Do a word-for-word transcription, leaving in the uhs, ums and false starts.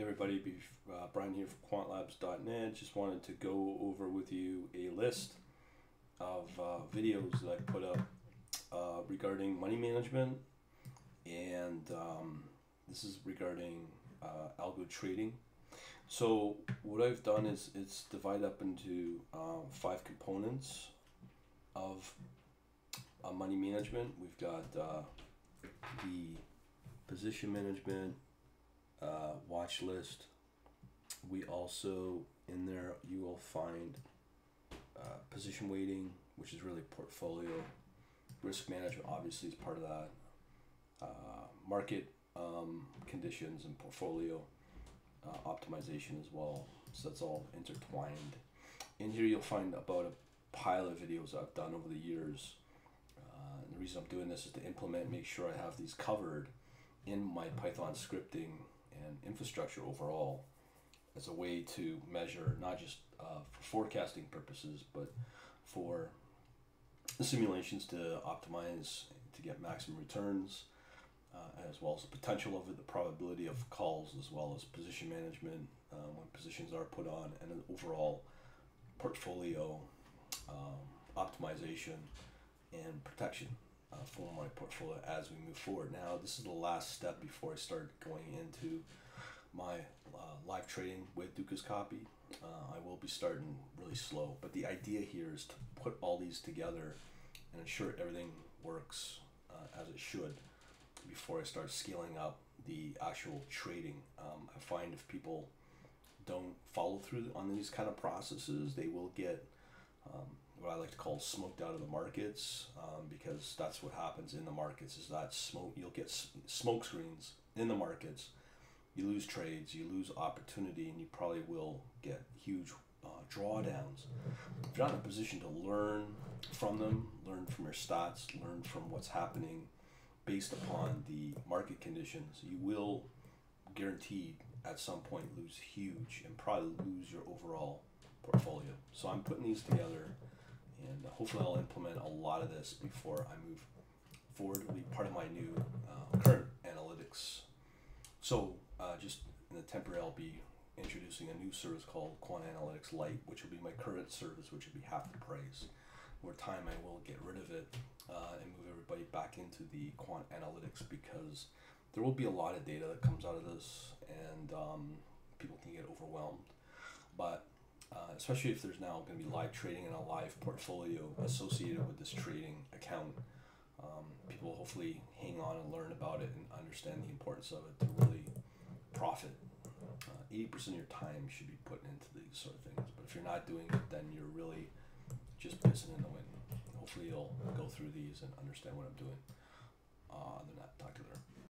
Everybody, uh, Brian here from quant labs dot net. Just wanted to go over with you a list of uh, videos that I put up uh, regarding money management, and um, this is regarding uh, algo trading. So what I've done is it's divided up into um, five components of uh, money management. We've got uh, the position management, uh, watch list. We also, in there, you will find uh, position weighting, which is really portfolio. Risk management, obviously, is part of that. Uh, market um, conditions and portfolio uh, optimization as well. So that's all intertwined. In here, you'll find about a pile of videos I've done over the years. Uh, and the reason I'm doing this is to implement, make sure I have these covered in my Python scripting and infrastructure overall, as a way to measure not just uh, for forecasting purposes, but for simulations to optimize to get maximum returns, uh, as well as the potential of it, the probability of calls, as well as position management uh, when positions are put on, and an overall portfolio um, optimization and protection uh, for my portfolio as we move forward. Now, this is the last step before I start going into my uh, live trading with Dukascopy. Uh, I will be starting really slow, but the idea here is to put all these together and ensure everything works uh, as it should before I start scaling up the actual trading. Um, I find if people don't follow through on these kind of processes, they will get um, what I like to call smoked out of the markets, um, because that's what happens in the markets is that smoke. You'll get s- smoke screens in the markets. You lose trades, you lose opportunity, and you probably will get huge uh, drawdowns. If you're not in a position to learn from them, learn from your stats, learn from what's happening based upon the market conditions, you will guaranteed at some point lose huge and probably lose your overall portfolio. So I'm putting these together, and hopefully I'll implement a lot of this before I move forward. It'll be part of my new uh, current analytics. So uh, just in the temporary, I'll be introducing a new service called Quant Analytics Lite, which will be my current service, which will be half the price. Over time, I will get rid of it uh, and move everybody back into the Quant Analytics, because there will be a lot of data that comes out of this, and um, people can get overwhelmed. But uh, especially if there's now going to be live trading and a live portfolio associated with this trading account, um, people will hopefully hang on and learn about it and understand the importance of it to really profit. Uh, eighty percent of your time should be put into these sort of things. But if you're not doing it, then you're really just pissing in the wind. Hopefully you'll go through these and understand what I'm doing. Uh, other than that, talk to you later.